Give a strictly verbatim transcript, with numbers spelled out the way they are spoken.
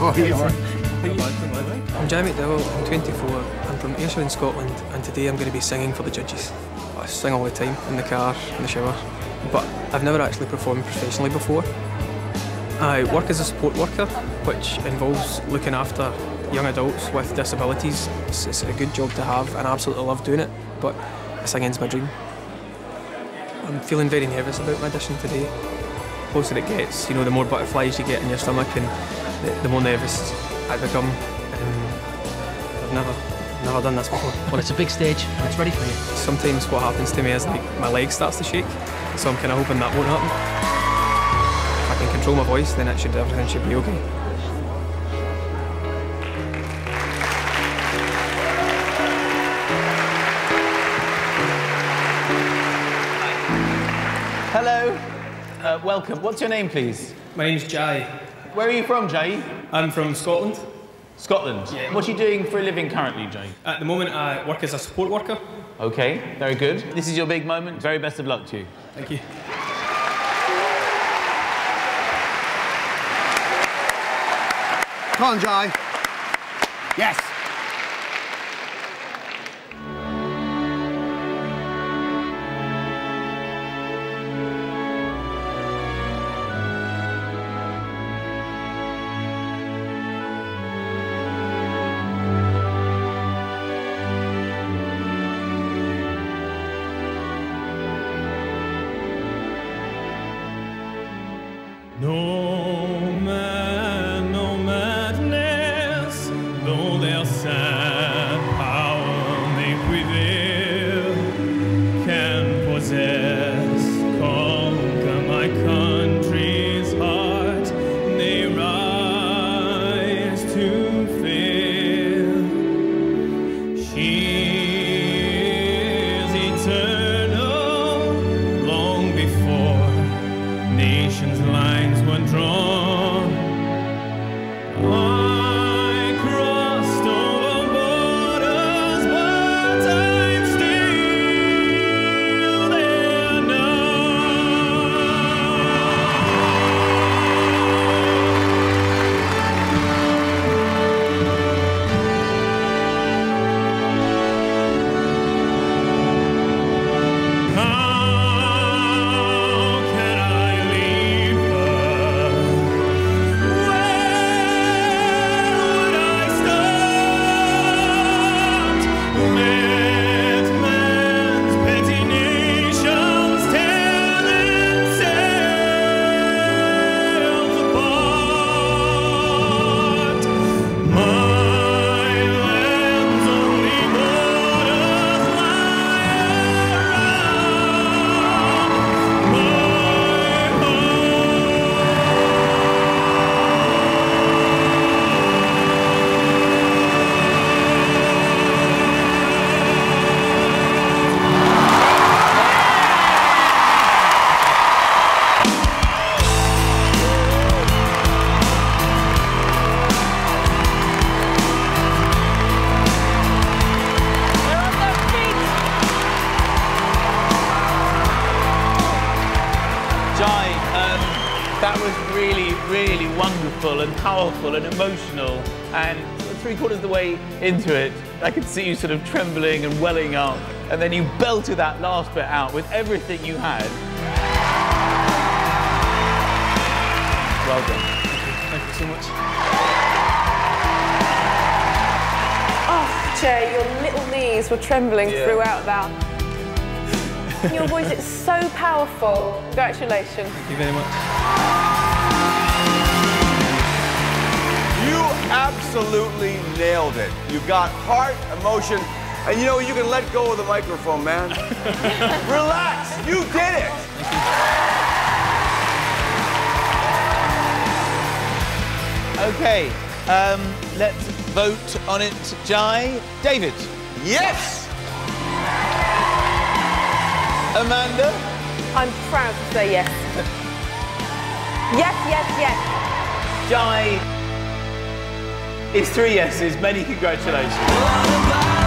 Oh, you are. I'm Jai McDowall, I'm twenty-four, I'm from Ayrshire in Scotland, and today I'm going to be singing for the judges. I sing all the time, in the car, in the shower, but I've never actually performed professionally before. I work as a support worker, which involves looking after young adults with disabilities. It's, it's a good job to have, and I absolutely love doing it, but singing's my dream. I'm feeling very nervous about my audition today. The closer it gets, you know, the more butterflies you get in your stomach, and the, the more nervous I become. Um, I've never, never done this before. Well, it's a big stage, and it's ready for you. Sometimes what happens to me is like my leg starts to shake, so I'm kind of hoping that won't happen. If I can control my voice, then it should, everything should be okay. Hello, uh, welcome. What's your name, please? My name's Jai. Where are you from, Jai? I'm from Scotland. Scotland? Yeah. What are you doing for a living currently, Jai? At the moment, I work as a support worker. Okay, very good. This is your big moment. Very best of luck to you. Thank you. Come on, Jai. Yes. No man, no madness, though their sad power may prevail, can possess, conquer my country's heart, they rise to fail. She is eternal, long before nations' lines were drawn. I crossed over borders, but I'm still there Jai, um, that was really, really wonderful and powerful and emotional. And three quarters of the way into it, I could see you sort of trembling and welling up. And then you belted that last bit out with everything you had. Well done. Thank you so much. Oh, Jay, your little knees were trembling Yeah. throughout that. Your voice is so powerful. Congratulations. Thank you very much. You absolutely nailed it. You got heart, emotion, and you know, you can let go of the microphone, man. Relax, you did it. Okay, um, let's vote on it, Jai. David? Yes. Amanda? I'm proud to say yes. Yes, yes, yes. Jai is three yeses. Many congratulations.